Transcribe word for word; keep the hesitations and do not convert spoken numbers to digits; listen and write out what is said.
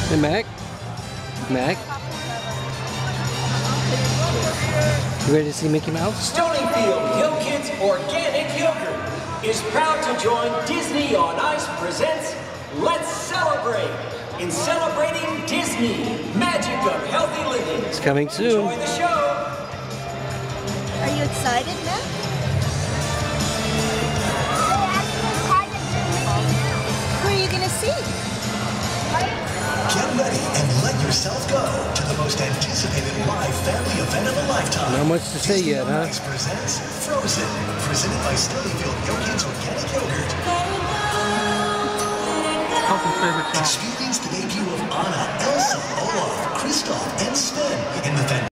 Hey, Mac. Mac. You ready to see Mickey Mouse? Stonyfield Hill Kids Organic Yogurt is proud to join Disney on Ice presents Let's Celebrate. In celebrating Disney, magic of healthy living. It's coming soon. Enjoy the show. Are you excited, Matt? Who are you going to see? Get ready and let yourself go to the most anticipated live family event of a lifetime. Not much to say Disney yet, on huh? Ice presents Frozen, presented by Stonyfield Hill Kids Organic Yogurt. Experience the debut of Anna, Elsa, Olaf, Kristoff, and Sven in the fantastic